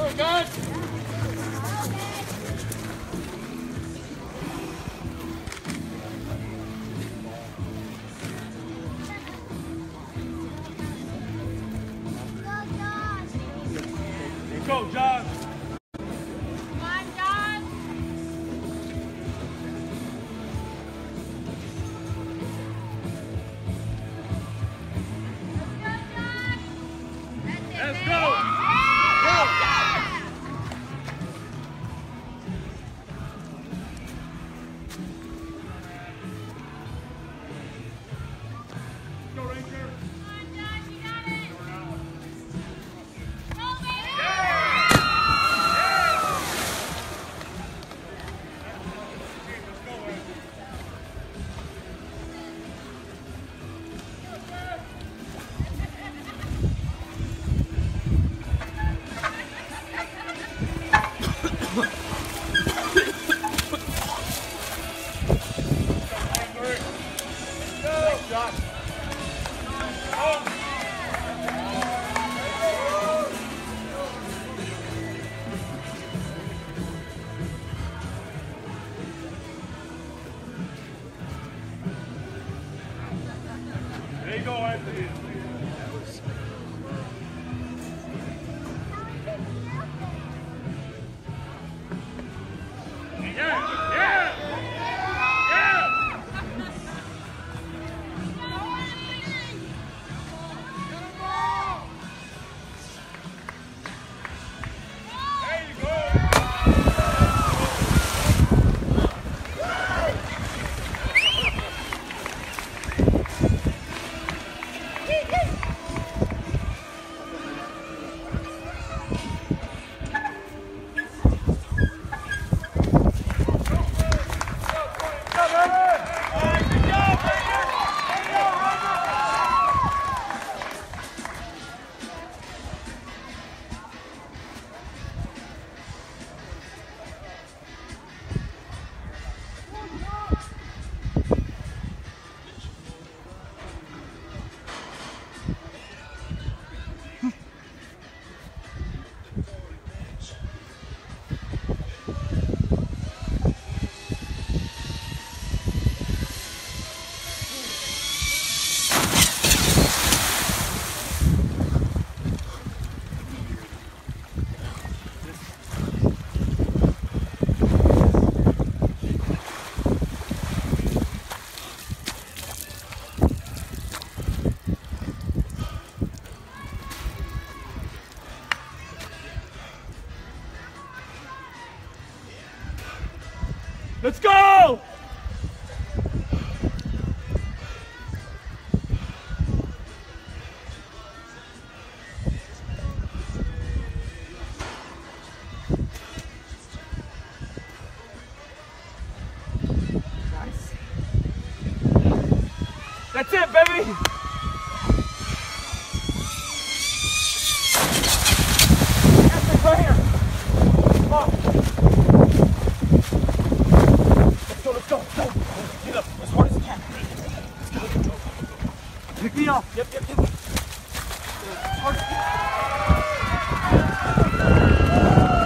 Go, John. Come on, John. Let's go. Go, Ranger. Come on, John, you got it. Go, baby. There you go, Anthony. Yeah, yeah, yeah. There you go. Let's go! Nice. That's it, baby! That's right here! Come on! Let's go. Get up as hard as you can. Let's go. Pick me up. Yep. As hard as you can.